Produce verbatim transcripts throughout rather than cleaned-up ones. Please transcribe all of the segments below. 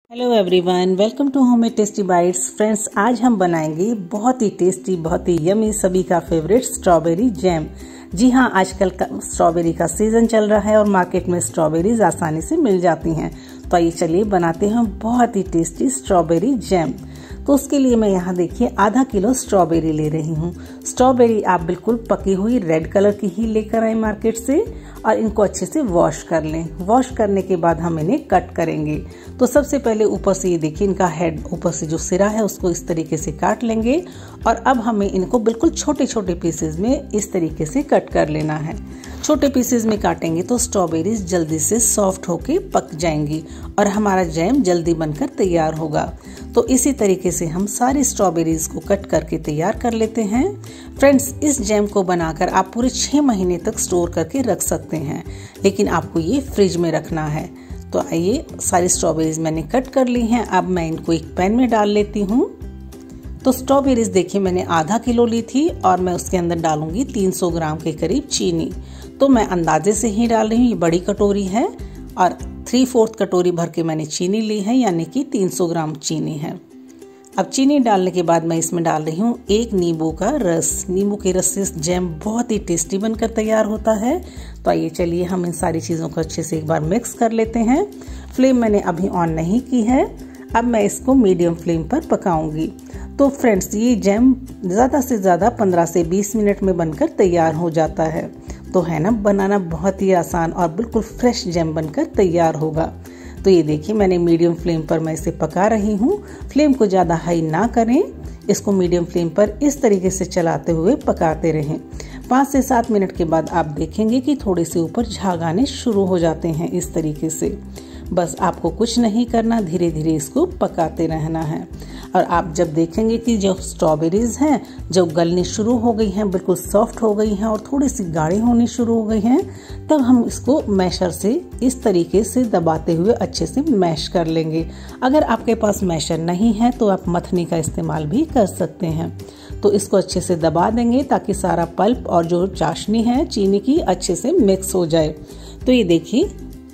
Hello everyone, welcome to Homemade Tasty Bites. Friends, आज हम बनाएंगे बहुत ही टेस्टी, बहुत ही यमी, सभी का फेवरेट स्ट्रॉबेरी जैम। जी हाँ, आजकल का स्ट्रॉबेरी का सीजन चल रहा है और मार्केट में स्ट्रॉबेरीज आसानी से मिल जाती हैं। तो आइए चलिए बनाते हैं बहुत ही टेस्टी स्ट्रॉबेरी जैम। तो उसके लिए मैं यहाँ देखिए आधा किलो स्ट्रॉबेरी ले रही हूँ। स्ट्रॉबेरी आप बिल्कुल पकी हुई रेड कलर की ही लेकर आए मार्केट से और इनको अच्छे से वॉश कर लें। वॉश करने के बाद हम इन्हें कट करेंगे। तो सबसे पहले ऊपर से ये देखिए इनका हेड, ऊपर से जो सिरा है उसको इस तरीके से काट लेंगे और अब हमें इनको बिल्कुल छोटे छोटे पीसेज में इस तरीके से कट कर लेना है। छोटे पीसेज में काटेंगे तो स्ट्रॉबेरीज जल्दी से सॉफ्ट होके पक जाएंगी और हमारा जैम जल्दी बनकर तैयार होगा। तो इसी तरीके से हम सारी स्ट्रॉबेरीज को कट करके तैयार कर लेते हैं। फ्रेंड्स, इस जैम को बनाकर आप पूरे छः महीने तक स्टोर करके रख सकते हैं, लेकिन आपको ये फ्रिज में रखना है। तो आइए, सारी स्ट्रॉबेरीज मैंने कट कर ली हैं। अब मैं इनको एक पैन में डाल लेती हूँ। तो स्ट्रॉबेरीज देखिए मैंने आधा किलो ली थी और मैं उसके अंदर डालूंगी तीन सौ ग्राम के करीब चीनी। तो मैं अंदाजे से ही डाल रही हूँ, ये बड़ी कटोरी है और थ्री फोर्थ कटोरी भर के मैंने चीनी ली है, यानी कि तीन सौ ग्राम चीनी है। अब चीनी डालने के बाद मैं इसमें डाल रही हूँ एक नींबू का रस। नींबू के रस से जैम बहुत ही टेस्टी बनकर तैयार होता है। तो आइए चलिए हम इन सारी चीज़ों को अच्छे से एक बार मिक्स कर लेते हैं। फ्लेम मैंने अभी ऑन नहीं की है। अब मैं इसको मीडियम फ्लेम पर पकाऊंगी। तो फ्रेंड्स, ये जैम ज़्यादा से ज़्यादा पंद्रह से बीस मिनट में बनकर तैयार हो जाता है। तो है ना, बनाना बहुत ही आसान और बिल्कुल फ्रेश जैम बनकर तैयार होगा। तो ये देखिए मैंने मीडियम फ्लेम पर मैं इसे पका रही हूँ। फ्लेम को ज़्यादा हाई ना करें, इसको मीडियम फ्लेम पर इस तरीके से चलाते हुए पकाते रहें। पाँच से सात मिनट के बाद आप देखेंगे कि थोड़े से ऊपर झाग आने शुरू हो जाते हैं इस तरीके से। बस आपको कुछ नहीं करना, धीरे धीरे इसको पकाते रहना है। और आप जब देखेंगे कि जो स्ट्रॉबेरीज हैं जो गलनी शुरू हो गई हैं, बिल्कुल सॉफ्ट हो गई हैं और थोड़ी सी गाढ़ी होनी शुरू हो गई हैं, तब हम इसको मैशर से इस तरीके से दबाते हुए अच्छे से मैश कर लेंगे। अगर आपके पास मैशर नहीं है तो आप मथनी का इस्तेमाल भी कर सकते हैं। तो इसको अच्छे से दबा देंगे ताकि सारा पल्प और जो चाशनी है चीनी की अच्छे से मिक्स हो जाए। तो ये देखिए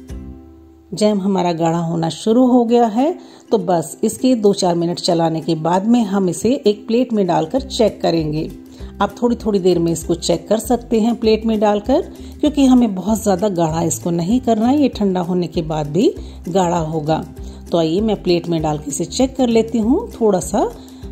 जैम हमारा गाढ़ा होना शुरू हो गया है। तो बस इसके दो चार मिनट चलाने के बाद में हम इसे एक प्लेट में डालकर चेक करेंगे। आप थोड़ी थोड़ी देर में इसको चेक कर सकते हैं प्लेट में डालकर, क्योंकि हमें बहुत ज़्यादा गाढ़ा इसको नहीं करना है, ये ठंडा होने के बाद भी गाढ़ा होगा। तो आइए मैं प्लेट में डाल के इसे चेक कर लेती हूँ। थोड़ा सा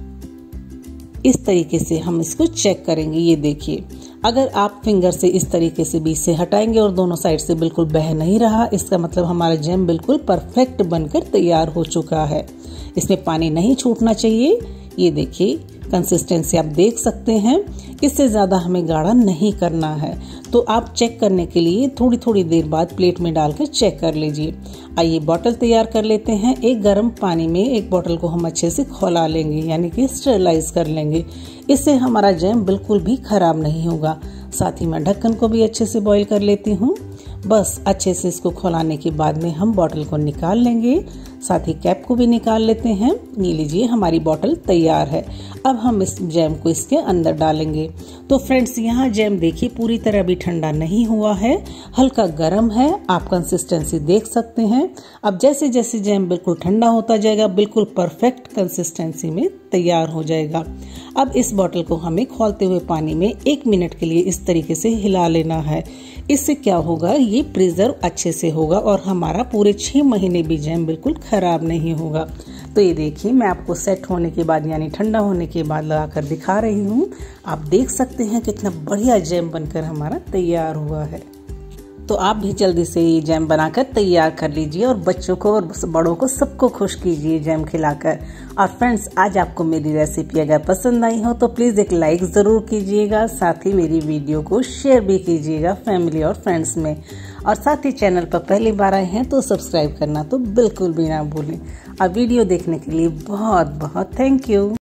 इस तरीके से हम इसको चेक करेंगे। ये देखिए, अगर आप फिंगर से इस तरीके से बीच से हटाएंगे और दोनों साइड से बिल्कुल बह नहीं रहा, इसका मतलब हमारा जैम बिल्कुल परफेक्ट बनकर तैयार हो चुका है। इसमें पानी नहीं छूटना चाहिए। ये देखिए कंसिस्टेंसी आप देख सकते हैं, इससे ज़्यादा हमें गाढ़ा नहीं करना है। तो आप चेक करने के लिए थोड़ी थोड़ी देर बाद प्लेट में डालकर चेक कर लीजिए। आइए बॉटल तैयार कर लेते हैं। एक गर्म पानी में एक बॉटल को हम अच्छे से खौला लेंगे, यानी कि स्टरलाइज कर लेंगे। इससे हमारा जैम बिल्कुल भी खराब नहीं होगा। साथ ही मैं ढक्कन को भी अच्छे से बॉईल कर लेती हूँ। बस अच्छे से इसको खौलाने के बाद में हम बॉटल को निकाल लेंगे, साथ ही कैप को भी निकाल लेते हैं। ये लीजिए हमारी बॉटल तैयार है। अब हम इस जैम को इसके अंदर डालेंगे। तो फ्रेंड्स, यहाँ जैम देखिए पूरी तरह भी ठंडा नहीं हुआ है, हल्का गर्म है। आप कंसिस्टेंसी देख सकते हैं। अब जैसे जैसे जैम बिल्कुल ठंडा होता जाएगा, बिल्कुल परफेक्ट कंसिस्टेंसी में तैयार हो जाएगा। अब इस बॉटल को हमें खौलते हुए पानी में एक मिनट के लिए इस तरीके से हिला लेना है। इससे क्या होगा, ये प्रिजर्व अच्छे से होगा और हमारा पूरे छह महीने भी जैम बिल्कुल खराब नहीं होगा। तो ये देखिए मैं आपको सेट होने के बाद यानी ठंडा होने के बाद लगाकर दिखा रही हूँ। आप देख सकते हैं कितना बढ़िया जैम बनकर हमारा तैयार हुआ है। तो आप भी जल्दी से ये जैम बनाकर तैयार कर लीजिए और बच्चों को और बड़ों को सबको खुश कीजिए जैम खिलाकर। और फ्रेंड्स, आज आपको मेरी रेसिपी अगर पसंद आई हो तो प्लीज़ एक लाइक ज़रूर कीजिएगा। साथ ही मेरी वीडियो को शेयर भी कीजिएगा फैमिली और फ्रेंड्स में। और साथ ही चैनल पर पहली बार आए हैं तो सब्सक्राइब करना तो बिल्कुल भी ना भूलें। और वीडियो देखने के लिए बहुत बहुत थैंक यू।